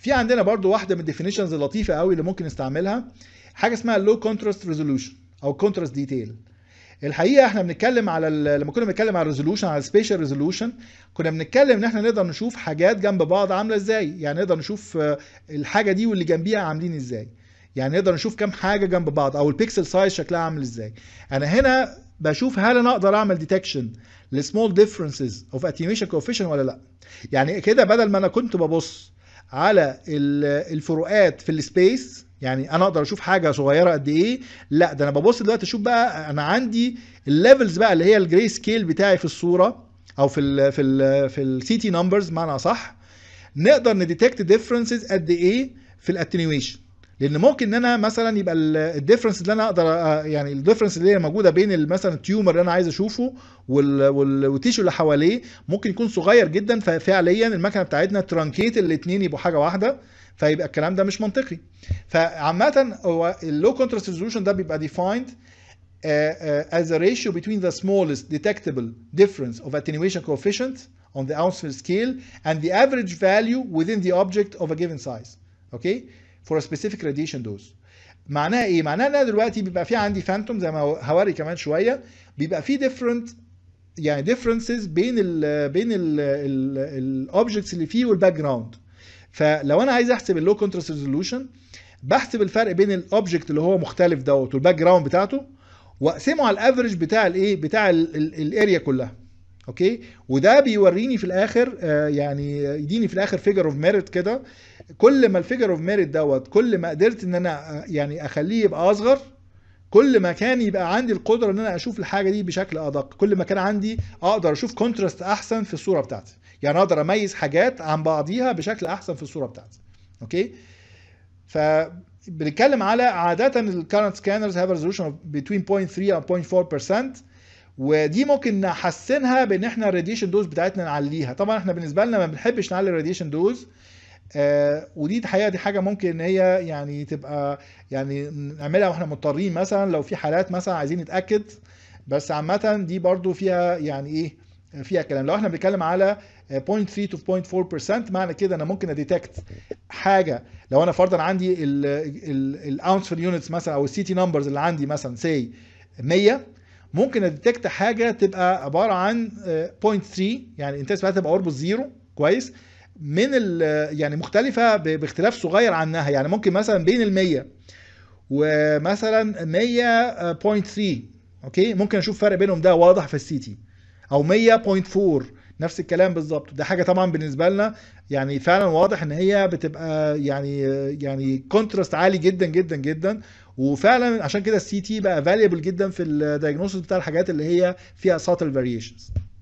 في عندنا برضو واحده من الديفينيشنز اللطيفه قوي اللي ممكن نستعملها، حاجه اسمها لو كونتراست ريزولوشن او كونتراست ديتيل. الحقيقه احنا بنتكلم على لما كنا بنتكلم على الريزولوشن، على السبيشال ريزولوشن، كنا بنتكلم ان احنا نقدر نشوف حاجات جنب بعض عامله ازاي، يعني نقدر نشوف الحاجه دي واللي جنبيها عاملين ازاي، يعني نقدر نشوف كام حاجه جنب بعض او البيكسل سايز شكلها عامل ازاي. انا هنا بشوف هل انا اقدر اعمل ديتكشن لسمول ديفرنسز اوف اتنيويشن كوفيشنت ولا لا. يعني كده بدل ما انا كنت ببص على الفروقات في السبيس، يعني انا اقدر اشوف حاجه صغيره قد ايه، لا ده انا ببص دلوقتي اشوف بقى انا عندي الليفلز بقى اللي هي الجري سكيل بتاعي في الصوره او في السي تي نمبرز معنى صح، نقدر نديتكت ديفرنسز قد ايه في الاتنيويشن. لان ممكن ان انا مثلا يبقى الديفرنس اللي انا اقدر يعني الديفرنس اللي هي موجوده بين مثلا التيومر اللي انا عايز اشوفه والتيشو اللي حواليه ممكن يكون صغير جدا، ففعليا المكنه بتاعتنا ترانكيت الاثنين يبقوا حاجه واحده، فيبقى الكلام ده مش منطقي. فعامه هو اللو كونتراست ريزولوشن ده بيبقى defined as a ratio between the smallest detectable difference of attenuation coefficient on the Hounsfield scale and the average value within the object of a given size. Okay? For a specific radiation dose. معناها ايه؟ معناها ان انا دلوقتي بيبقى في عندي فانتوم زي ما هوري كمان شويه، بيبقى في different يعني differences بين الاوبجكتس اللي فيه والباك جراوند. فلو انا عايز احسب اللو كونتراست ريزولوشن، بحسب الفرق بين الاوبجكت اللي هو مختلف دوت والباك جراوند بتاعته، واقسمه على الافريج بتاع الايه بتاع الاريا كلها. اوكي، وده بيوريني في الاخر يعني يديني في الاخر فيجر اوف ميريت كده. كل ما الفيجر اوف ميريت دوت كل ما قدرت ان انا يعني اخليه يبقى اصغر، كل ما كان يبقى عندي القدره ان انا اشوف الحاجه دي بشكل ادق، كل ما كان عندي اقدر اشوف كونتراست احسن في الصوره بتاعتي، يعني اقدر اميز حاجات عن بعضيها بشكل احسن في الصوره بتاعتي. اوكي، فبنتكلم على عاده الكارنت سكانرز هاف ريزولوشن between 0.3 او 0.4%، ودي ممكن نحسنها بان احنا الراديشن دوز بتاعتنا نعليها. طبعا احنا بالنسبه لنا ما بنحبش نعلي الراديشن دوز، ودي الحقيقه دي حاجه ممكن ان هي يعني تبقى يعني نعملها واحنا مضطرين، مثلا لو في حالات مثلا عايزين نتاكد، بس عامه دي برضو فيها يعني ايه فيها كلام. لو احنا بنتكلم على 0.3 to 0.4%، معنى كده انا ممكن اديتكت حاجه. لو انا فرضا عندي الاونس في اليونتس مثلا او السي تي نمبرز اللي عندي مثلا سي 100، ممكن اديتكت حاجه تبقى عباره عن 0.3، يعني الانتنس بتاعتها تبقى قرب الزيرو، كويس، من يعني مختلفه باختلاف صغير عنها. يعني ممكن مثلا بين ال 100 ومثلا 100.3، اوكي، ممكن اشوف فرق بينهم ده واضح في السي تي، او 100.4 نفس الكلام بالظبط. ده حاجه طبعا بالنسبه لنا يعني فعلا واضح ان هي بتبقى يعني كونتراست عالي جدا جدا جدا، وفعلا عشان كده السي تي بقى فاليبل جدا في الدايجنوستس بتاع الحاجات اللي هي فيها ساتل فاريشنز.